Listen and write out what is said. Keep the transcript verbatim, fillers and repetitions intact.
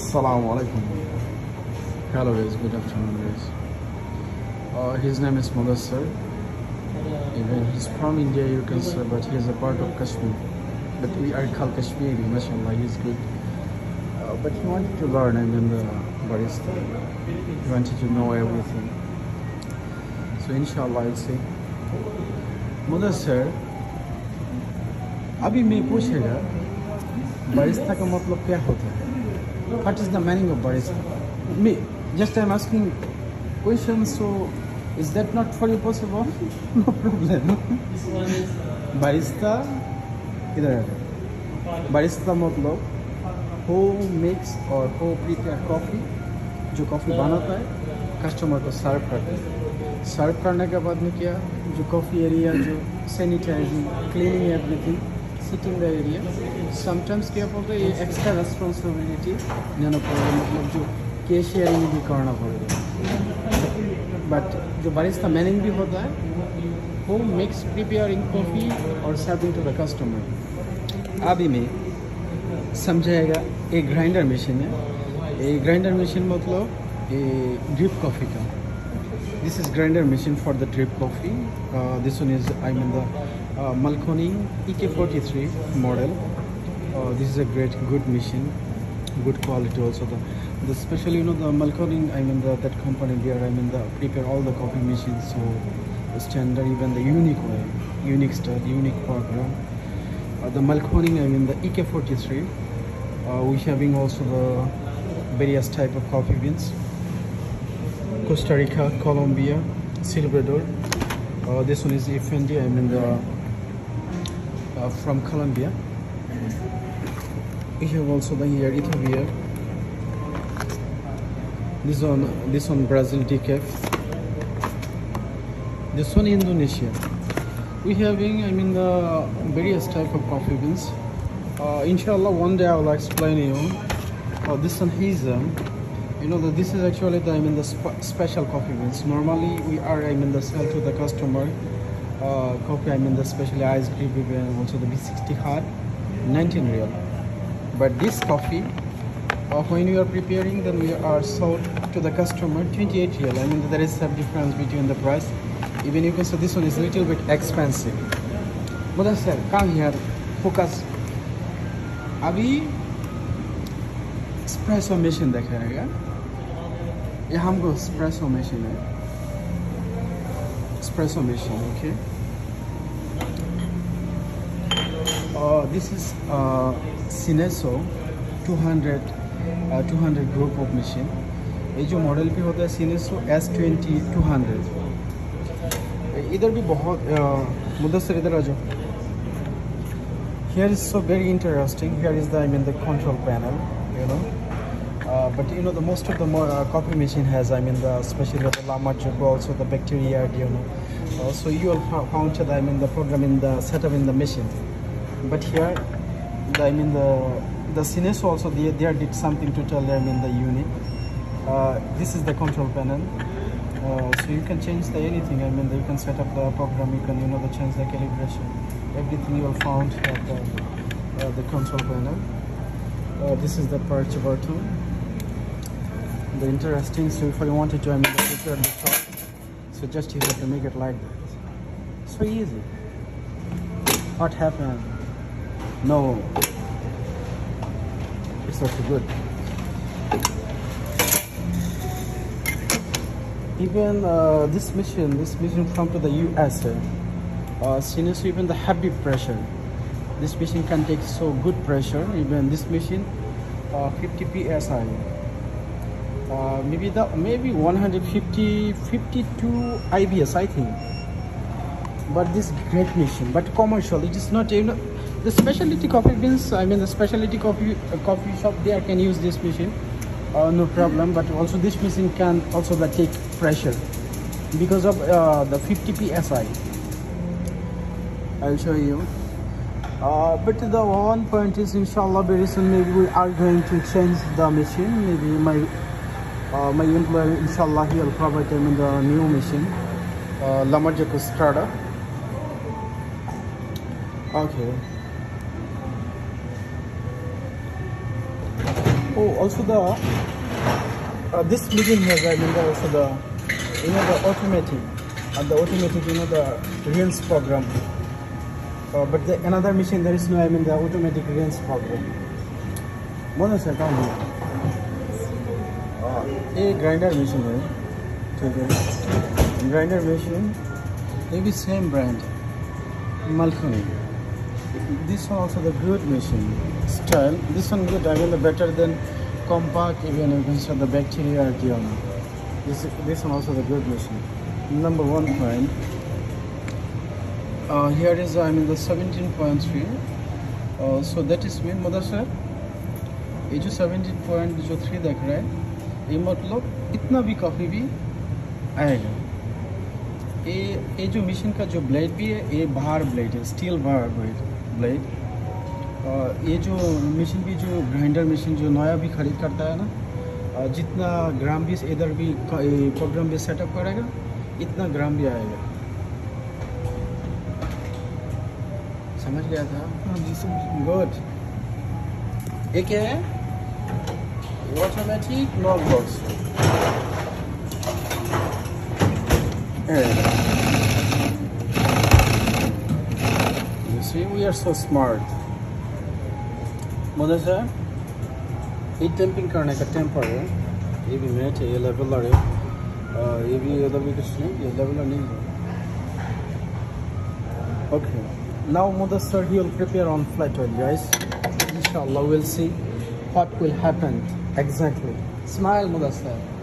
Assalamu alaikum. Hello guys, good afternoon guys. Uh, his name is Mudassar. Even he's from India, you can say, but he is a part of Kashmir. But we are called Kashmiri, mashallah, he's good. Uh, but he wanted to learn, I mean, the barista. He wanted to know everything. So inshallah, I'll say. Mudassar, अभी मैं पूछेगा barista का मतलब क्या होता है? What is the meaning of barista? Me, just I'm asking questions, so is that not for you possible? No problem. Barista, इधर आ जाओ. Barista मतलब who makes or who prepare coffee, जो कॉफ़ी बनाता है, कस्टमर को सर्व करता है. सर्व करने के बाद में क्या, जो कॉफ़ी एरिया, जो sanitising, cleaning everything, sitting the area. Sometimes क्या बोलते हैं, ये एक्स्ट्रा रेस्पॉन्सिबिलिटी लेना पड़ेगा, मतलब जो कैशियरिंग भी करना पड़ेगा. बट जो बारिस्ता मैनिंग भी होता है, वो मिक्स प्रिपेयरिंग कॉफ़ी और सर्विंग टू द कस्टमर. अभी में समझाएगा एक ग्राइंडर मशीन है. ये ग्राइंडर मशीन मतलब ये ड्रिप कॉफ़ी का. This is grinder machine for the drip coffee. Uh, this one is, I mean, the uh, Mancunian E K forty-three model. Uh, this is a great, good machine, good quality also. The, the special, you know, the Mancunian, I mean, the, that company there, I mean, the prepare all the coffee machines, so the standard, even the unique way, unique style, unique program. Uh, the Mancunian, I mean, the E K forty-three. Uh, we having also the various type of coffee beans. Costa Rica, Colombia, Salvador. Uh, this one is F N D, I mean the, uh, from Colombia. We have also the here Ethiopia. This one, this one Brazil decaf. This one Indonesia. We having, I mean the various type of coffee beans. Uh, inshallah, one day I will explain you. Uh, this one is. Um, You know that this is actually the I mean the sp special coffee beans. Normally we are I mean the sell to the customer uh, coffee I mean the specially iced cream and also the B sixty hard, nineteen real. But this coffee, uh, when you are preparing, then we are sold to the customer twenty-eight real. I mean there is some difference between the price. Even you can say this one is a little bit expensive. But sir, come here, focus. अभी espresso machine दिखाएगा. ये हमको espresso machine है. Espresso machine, okay. Uh, this is uh, Synesso two hundred uh, two hundred group of machine. ये जो model पे होता है Synesso S twenty two hundred. इधर भी बहुत मुद्दसर इधर आ जाओ. Here is so very interesting. Here is the I mean the control panel, you know. Uh, but you know the most of the more uh, coffee machine has I mean the especially the llama chip, also the bacteria, you know. Uh, so you will found the I mean the program in the setup in the machine. But here the I mean the the Synesso also they, they did something to tell them in the unit. Uh, this is the control panel. Uh, so you can change the anything. I mean you can set up the program. You can you know the change the calibration. Everything you will found at the, uh, the control panel. Uh, this is the purge button. The interesting, so if I wanted to I mean prepare the top, so just you have to make it like that. So easy. What happened? No, it's also good. Even uh, this machine this machine from to the U S A, uh, Synesso even the heavy pressure, this machine can take so good pressure. Even this machine uh, fifty P S I. Uh, maybe the maybe one hundred fifty fifty-two I B S I think. But this great machine, but commercial, it is not, you know, the specialty coffee beans, I mean the specialty coffee uh, coffee shop there can use this machine, uh, no problem. But also this machine can also the take pressure because of uh, the fifty P S I. I'll show you. Uh, but the one point is, inshallah, very soon maybe we are going to change the machine. Maybe my uh, my employer, inshallah, he will provide them in the new machine, uh, Lumberjack Strada. Okay. Oh, also the uh, this machine has, I mean, also the, you know, the automatic, uh, the automatic, you know, the rinse program. Uh, but the another machine there is no, I mean, the automatic rinse program. What is it? A grinder machine है, ठीक है, grinder machine, ये भी same brand, Malkhuni. This one also the good machine, style. This one good, I mean, the better than compact, even you can say the bacteria or Diona. This this one also the good machine. Number one point. Uh, here is, I mean, the seventeen point three. Uh, so that is mean, mother sir. ये जो seventeen point three देख रहा है, ये मतलब इतना भी काफ़ी भी आएगा। ये ये जो मशीन का जो ब्लेड भी है, ये बाहर ब्लेड है, स्टील बाहर ब्लेड। ये जो मशीन भी, जो ग्राइंडर मशीन जो नया भी खरीद करता है ना, जितना ग्राम भी इधर भी प्रोग्राम भी सेटअप करेगा, इतना ग्राम भी आएगा। समझ गया था? गुड। ये क्या है? Automatic knock box. You see, we are so smart. Mother sir, ये टेम्पिंग करने का टेम्पर है, ये भी मैच है, ये लेवलर है, ये भी उधर भी कुछ नहीं, ये लेवलर नहीं है। Okay, now mother sir, he will prepare on flat oil, guys. Inshallah, we'll see what will happen exactly. Smile, mother sir.